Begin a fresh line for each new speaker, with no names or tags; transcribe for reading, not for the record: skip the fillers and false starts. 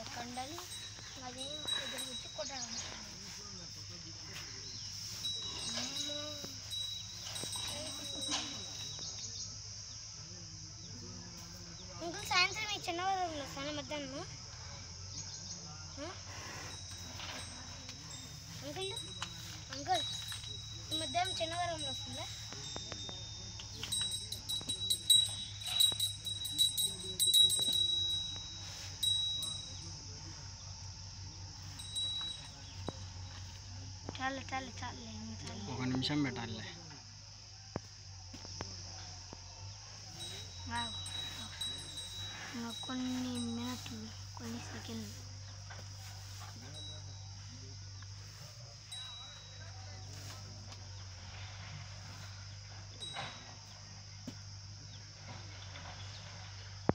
కండలు అది ఎదురు వచ్చి కొట్టడం. అంకుల్ సాయంత్రం ఈ చిన్నవారంలో వస్తాను మధ్యాహ్నం. అంకుల్ అంకుల్ ఈ మధ్యాహ్నం చిన్నవారంలో వస్తుందా? చాలు చాలు చాలు
ఒక నిమిషం పెట్టాలి.
కొన్ని మినిట్లు కొన్ని సెకండ్లు